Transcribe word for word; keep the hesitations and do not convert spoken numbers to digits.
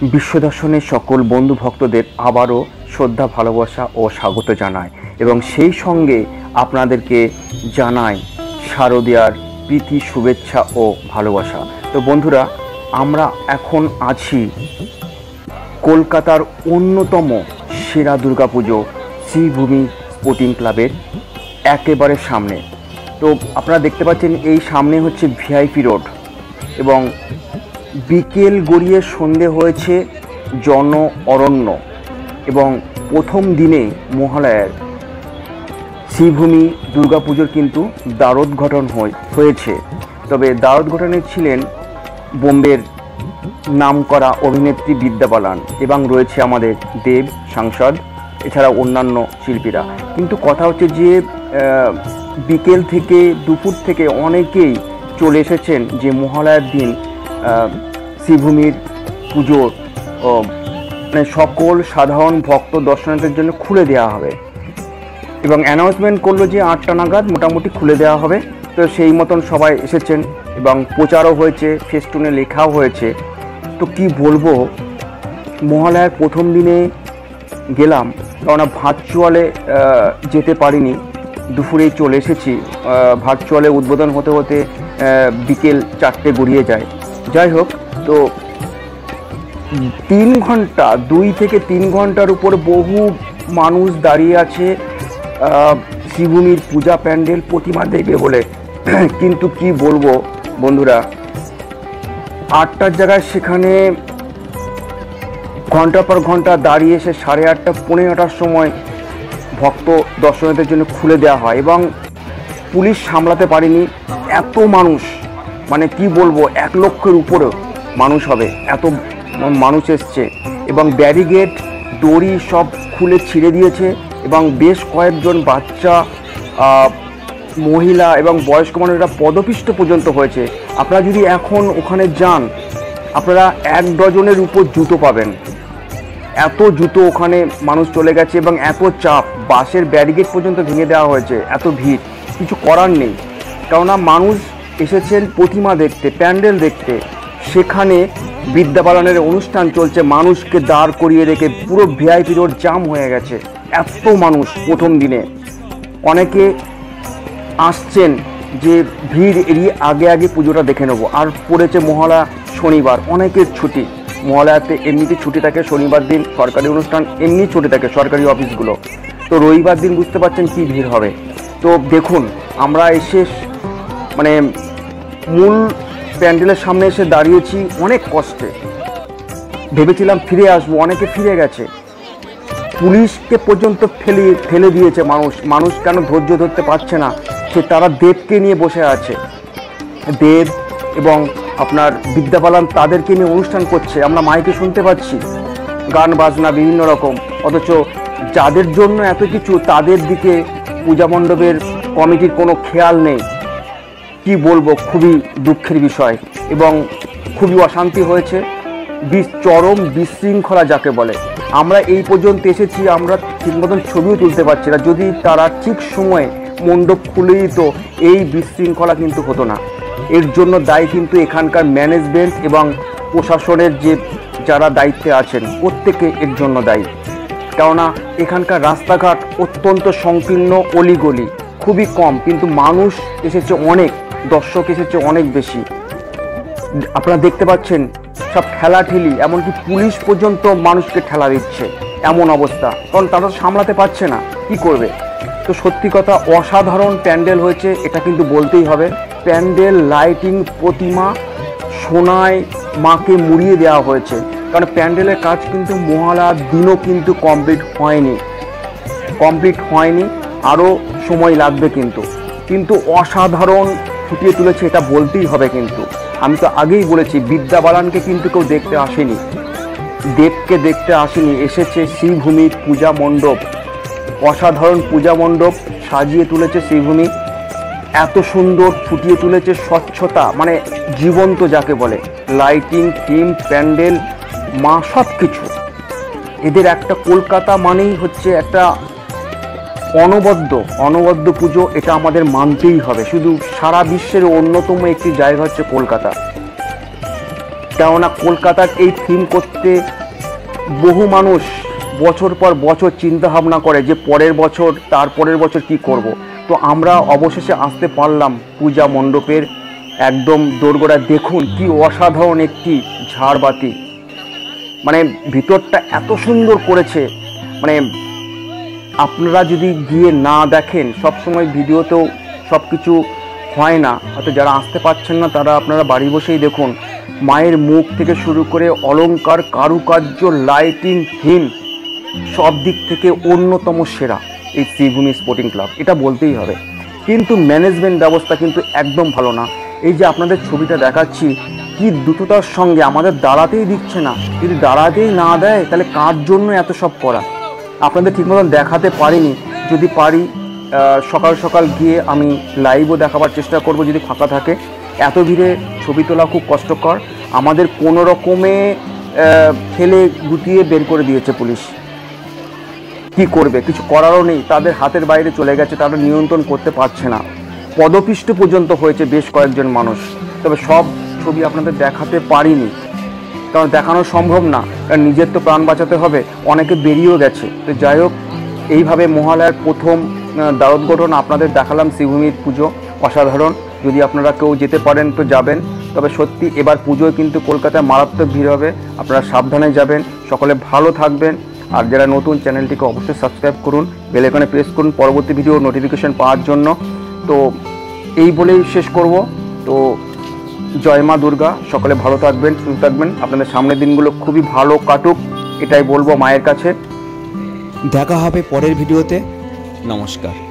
বিশ্ব দর্শনের সকল বন্ধু ভক্তদের আবারও শ্রদ্ধা ভালোবাসা ও স্বাগত জানায় এবং সেই সঙ্গে আপনাদেরকে জানাই শারদীয়ার প্রীতি শুভেচ্ছা ও ভালোবাসা। তো বন্ধুরা, আমরা এখন আছি কলকাতার অন্যতম সেরা দুর্গাপুজো শ্রী ভূমি স্পোর্টিং ক্লাবের একেবারে সামনে। তো আপনারা দেখতে পাচ্ছেন এই সামনে হচ্ছে ভিআইপি রোড এবং বিকেল গড়িয়ে সন্ধে হয়েছে জন অরণ্য এবং প্রথম দিনে মহালয়ার শ্রীভূমি দুর্গাপুজোর কিন্তু দ্বারোদ্ঘাটন হয়েছে। তবে দ্বারোদ্ঘাটনে ছিলেন বোম্বের নামকরা অভিনেত্রী বিদ্যা বালান এবং রয়েছে আমাদের দেব সাংসদ, এছাড়া অন্যান্য শিল্পীরা। কিন্তু কথা হচ্ছে যে বিকেল থেকে দুপুর থেকে অনেকেই চলে এসেছেন যে মহালয়ার দিন শ্রীভূমির পুজোর মানে সকল সাধারণ ভক্ত দর্শনার্থীদের জন্য খুলে দেওয়া হবে এবং অ্যানাউন্সমেন্ট করলো যে আটটা নাগাদ মোটামুটি খুলে দেওয়া হবে। তো সেই মতন সবাই এসেছেন এবং প্রচারও হয়েছে, ফেস্টুনে লেখাও হয়েছে। তো কি বলবো, মহালয়ার প্রথম দিনে গেলাম, কেননা ভার্চুয়ালে যেতে পারিনি, দুপুরেই চলে এসেছি। ভার্চুয়ালে উদ্বোধন হতে হতে বিকেল চারটে গড়িয়ে যায়। যাই হোক, তো তিন ঘন্টা দুই থেকে তিন ঘন্টার উপর বহু মানুষ দাঁড়িয়ে আছে শ্রীভূমির পূজা প্যান্ডেল প্রতিমা দেখবে বলে। কিন্তু কি বলবো বন্ধুরা, আটটার জায়গায় সেখানে ঘন্টা পর ঘন্টা দাঁড়িয়ে এসে সাড়ে আটটা পৌনে নটার সময় ভক্ত দর্শনার্থীদের জন্য খুলে দেওয়া হয় এবং পুলিশ সামলাতে পারেনি। এত মানুষ, মানে কি বলবো, এক লক্ষের উপরেও মানুষ হবে, এত মানুষ এসছে এবং ব্যারিগেড দড়ি সব খুলে ছিঁড়ে দিয়েছে এবং বেশ কয়েকজন বাচ্চা, মহিলা এবং বয়স্ক মানুষরা পদপিষ্ট পর্যন্ত হয়েছে। আপনারা যদি এখন ওখানে যান, আপনারা এক ডজনের উপর জুতো পাবেন, এত জুতো ওখানে মানুষ চলে গেছে এবং এত চাপ, বাসের ব্যারিগেড পর্যন্ত ভেঙে দেওয়া হয়েছে। এত ভিড়, কিছু করার নেই, কেননা মানুষ এসেছেন প্রতিমা দেখতে, প্যান্ডেল দেখতে। সেখানে বিদ্যা বালানের অনুষ্ঠান চলছে, মানুষকে দাঁড় করিয়ে রেখে পুরো ভিআইপি রোড জাম হয়ে গেছে। এত মানুষ প্রথম দিনে, অনেকে আসছেন যে ভিড় এড়িয়ে আগে আগে পুজোটা দেখে নেবো। আর পড়েছে মহালয়া শনিবার, অনেকের ছুটি, মহালয়াতে এমনিতে ছুটি থাকে, শনিবার দিন সরকারি অনুষ্ঠান এমনি ছুটি থাকে সরকারি অফিসগুলো। তো রবিবার দিন বুঝতে পারছেন কি ভিড় হবে। তো দেখুন, আমরা এসে মানে মূল প্যান্ডেলের সামনে এসে দাঁড়িয়েছি অনেক কষ্টে। ভেবেছিলাম ফিরে আসবো, অনেকে ফিরে গেছে, পুলিশকে পর্যন্ত ফেলে ফেলে দিয়েছে মানুষ। মানুষ কেন ধৈর্য ধরতে পারছে না, সে তারা দেবকে নিয়ে বসে আছে। দেব এবং আপনার বিদ্যা বালান তাদেরকে নিয়ে অনুষ্ঠান করছে, আমরা মাইকে শুনতে পাচ্ছি, গান বাজনা বিভিন্ন রকম। অথচ যাদের জন্য এত কিছু, তাদের দিকে পূজা মণ্ডপের কমিটির কোনো খেয়াল নেই। কি বলবো, খুবই দুঃখের বিষয় এবং খুবই অশান্তি হয়েছে, চরম বিশৃঙ্খলা যাকে বলে। আমরা এই পর্যন্ত এসেছি, আমরা ঠিক মতন ছবিও তুলতে পারছি না। যদি তারা ঠিক সময়ে মণ্ডপ খুলে দিত, এই বিশৃঙ্খলা কিন্তু হতো না। এর জন্য দায়ী কিন্তু এখানকার ম্যানেজমেন্ট এবং প্রশাসনের যে যারা দায়িত্বে আছেন, প্রত্যেকে এর জন্য দায়ী। কেননা এখানকার রাস্তাঘাট অত্যন্ত সংকীর্ণ, অলিগলি খুবই কম, কিন্তু মানুষ এসেছে অনেক, দর্শক এসেছে অনেক বেশি। আপনারা দেখতে পাচ্ছেন সব ঠেলাঠেলি, এমনকি পুলিশ পর্যন্ত মানুষকে ঠেলা দিচ্ছে, এমন অবস্থা। কারণ তারা সামলাতে পারছে না, কি করবে। তো সত্যি কথা, অসাধারণ প্যান্ডেল হয়েছে, এটা কিন্তু বলতেই হবে। প্যান্ডেল, লাইটিং, প্রতিমা, সোনায় মাকে মুড়িয়ে দেওয়া হয়েছে। কারণ প্যান্ডেলের কাজ কিন্তু মহালয়ার দিনও কিন্তু কমপ্লিট হয়নি, কমপ্লিট হয়নি আরও সময় লাগবে। কিন্তু কিন্তু অসাধারণ ফুটিয়ে তুলেছে, এটা বলতেই হবে। কিন্তু আমি তো আগেই বলেছি, বিদ্যা বালানকে কিন্তু কেউ দেখতে আসেনি, দেবকে দেখতে আসেনি, এসেছে শ্রীভূমির পূজা মণ্ডপ। অসাধারণ পূজা মণ্ডপ সাজিয়ে তুলেছে শ্রীভূমি, এত সুন্দর ফুটিয়ে তুলেছে, স্বচ্ছতা মানে জীবন্ত যাকে বলে, লাইটিং, থিম, প্যান্ডেল, মা, সব কিছু। এদের একটা কলকাতা মানেই হচ্ছে একটা অনবদ্য অনবদ্য পুজো, এটা আমাদের মানতেই হবে। শুধু সারা বিশ্বের অন্যতম একটি জায়গা হচ্ছে কলকাতা। কেননা কলকাতার এই থিম করতে বহু মানুষ বছর পর বছর চিন্তা ভাবনা করে যে পরের বছর তার পরের বছর কি করব। তো আমরা অবশেষে আসতে পারলাম পূজা মণ্ডপের একদম দোরগোড়া। দেখুন কি অসাধারণ একটি ঝাড়বাতি, মানে ভিতরটা এত সুন্দর করেছে। মানে আপনারা যদি গিয়ে না দেখেন, সবসময় ভিডিওতেও সব কিছু হয় না, হয়তো যারা আসতে পারছেন না তারা আপনারা বাড়ি বসেই দেখুন। মায়ের মুখ থেকে শুরু করে অলংকার, কারুকার্য, লাইটিং, থিম সব দিক থেকে অন্যতম সেরা এই শ্রীভূমি স্পোর্টিং ক্লাব, এটা বলতেই হবে। কিন্তু ম্যানেজমেন্ট ব্যবস্থা কিন্তু একদম ভালো না। এই যে আপনাদের ছবিটা দেখাচ্ছি, কি দ্রুততার সঙ্গে আমাদের দাঁড়াতেই দিচ্ছে না। যদি দাঁড়াতেই না দেয় তাহলে কার জন্য এত সব করা, আপনাদের ঠিক মতন দেখাতে পারিনি। যদি পারি সকাল সকাল গিয়ে আমি লাইভও দেখাবার চেষ্টা করব যদি ফাঁকা থাকে। এত ভিড়ে ছবি তোলা খুব কষ্টকর। আমাদের কোনো রকমে ঠেলে গুটিয়ে বের করে দিয়েছে পুলিশ। কি করবে, কিছু করারও নেই, তাদের হাতের বাইরে চলে গেছে, তারা নিয়ন্ত্রণ করতে পারছে না। পদপিষ্ট পর্যন্ত হয়েছে বেশ কয়েকজন মানুষ। তবে সব ছবি আপনাদের দেখাতে পারিনি, কারণ দেখানো সম্ভব না, কারণ নিজের তো প্রাণ বাঁচাতে হবে। অনেকে বেরিয়েও গেছে। তো যাই হোক, এইভাবে মহালয়ার প্রথম দ্বারোদ্ঘাটন আপনাদের দেখালাম শ্রীভূমির পুজো। অসাধারণ। যদি আপনারা কেউ যেতে পারেন তো যাবেন। তবে সত্যি এবার পুজোয় কিন্তু কলকাতায় মারাত্মক ভিড় হবে, আপনারা সাবধানে যাবেন। সকলে ভালো থাকবেন। আর যারা নতুন, চ্যানেলটিকে অবশ্যই সাবস্ক্রাইব করুন, বেল আইকনে প্রেস করুন পরবর্তী ভিডিও নোটিফিকেশন পাওয়ার জন্য। তো এই বলেই শেষ করব। তো জয় মা দুর্গা, সকলে ভালো থাকবেন, সুস্থ থাকবেন। আপনাদের সামনের দিনগুলো খুবই ভালো কাটুক, এটাই বলবো মায়ের কাছে। দেখা হবে পরের ভিডিওতে। নমস্কার।